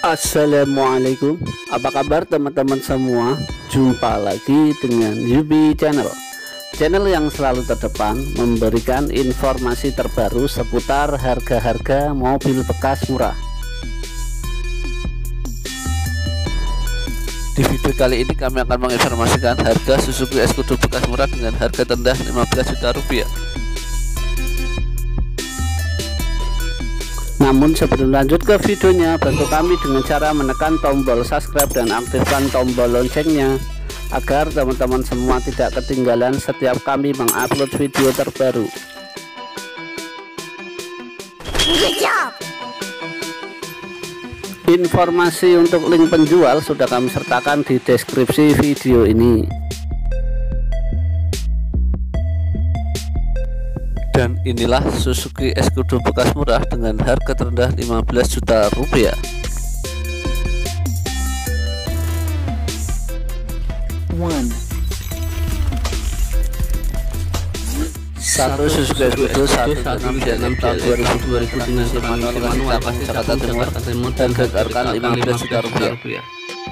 Assalamualaikum, apa kabar teman-teman semua? Jumpa lagi dengan Yubi Channel, channel yang selalu terdepan memberikan informasi terbaru seputar harga-harga mobil bekas murah. Di video kali ini kami akan menginformasikan harga Suzuki Escudo bekas murah dengan harga terendah 15 juta rupiah. Namun sebelum lanjut ke videonya, bantu kami dengan cara menekan tombol subscribe dan aktifkan tombol loncengnya agar teman-teman semua tidak ketinggalan setiap kami mengupload video terbaru. Good job. Informasi untuk link penjual sudah kami sertakan di deskripsi video ini. Dan inilah Suzuki Escudo bekas murah dengan harga terendah 15 juta rupiah. Satu Suzuki Escudo 166 tahun 2020 dengan manual Jakarta Timur dan harga 15 juta rupiah.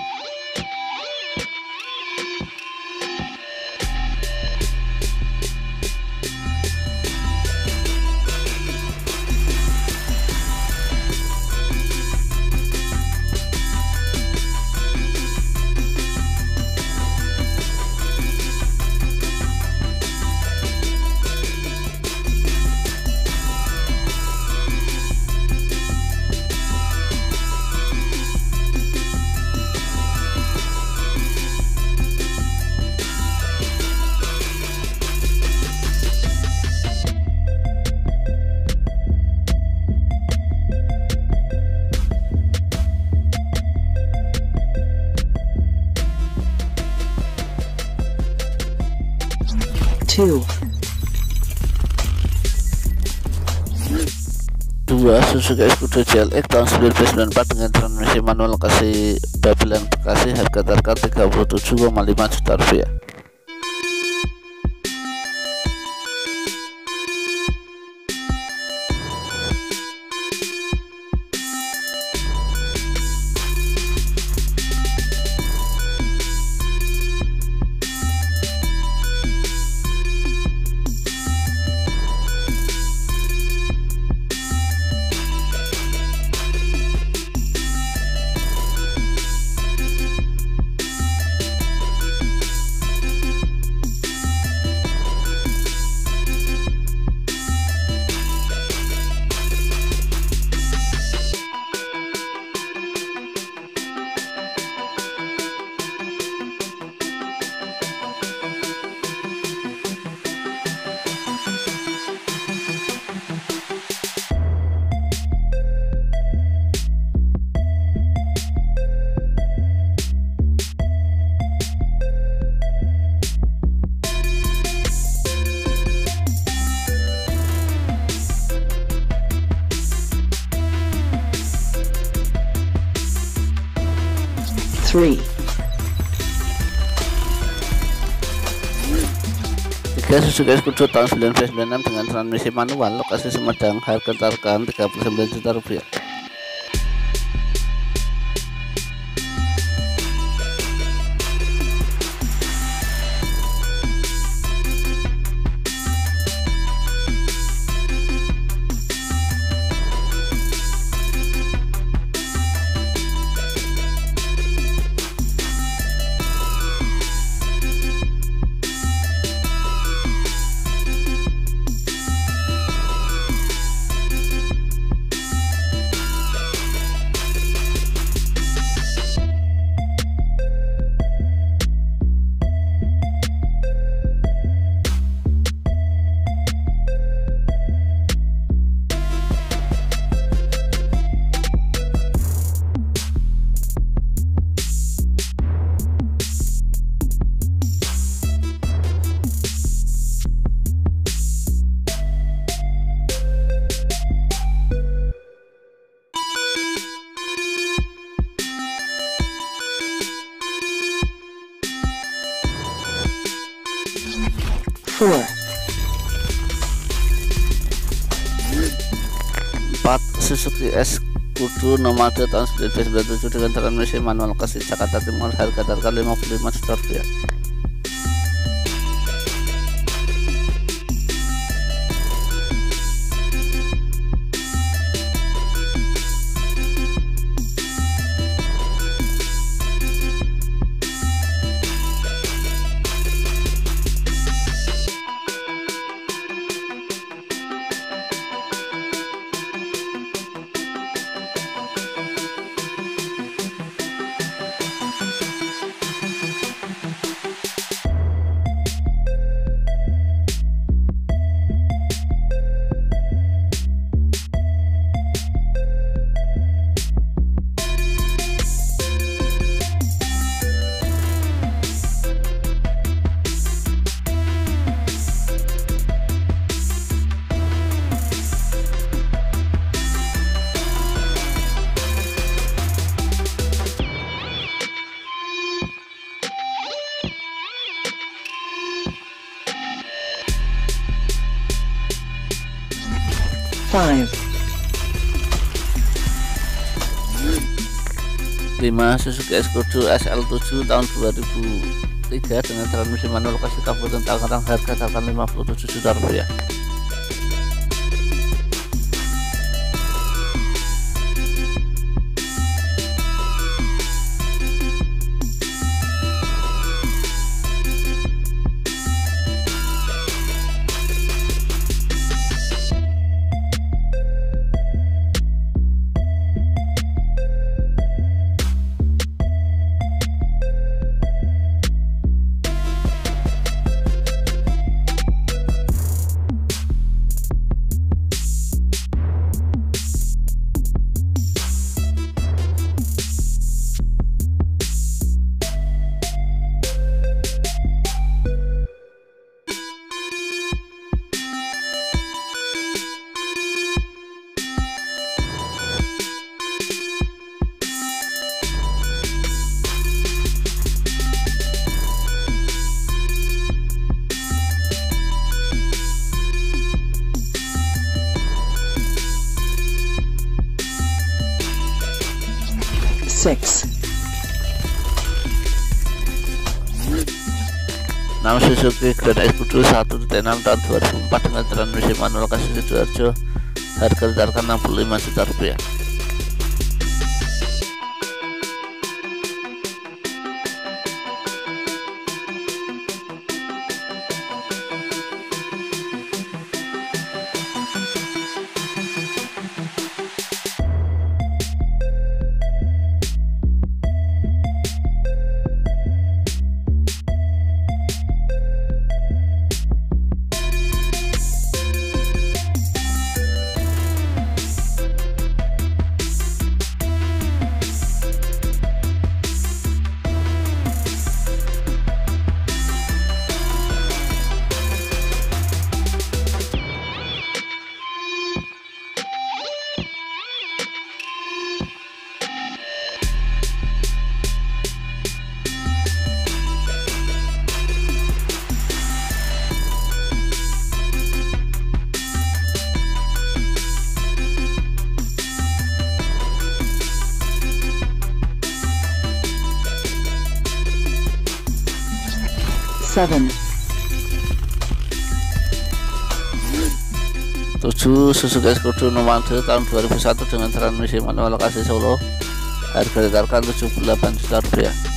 Dua Suzuki Escudo GLX tahun 1994 dengan transmisi manual lokasi Babelan Bekasi, harga terkat 37,5 juta rupiah. Tiga Suzuki Escudo tahun 1996 dengan transmisi manual lokasi Sumedang, harga terkat 39 juta rupiah. Suzuki Escudo Nomade tahun 1997 dengan transmisi manual kasih Jakarta Timur, harga target 55 juta rupiah. Five. 5 Suzuki Escudo SL7 tahun 2003 dengan transmisi manual kasih Kabupaten Tangerang, harga target 57 juta rupiah. Six. 6 Suzuki Grand Escudo 1.6 tahun 2004 dengan transmisi manual kasih Sidoarjo, harga target 65 juta rupiah. Seven. 7 Suzuki Escudo Nomade tahun 2001 dengan transmisi manual kasih Solo, harga target 78 juta rupiah.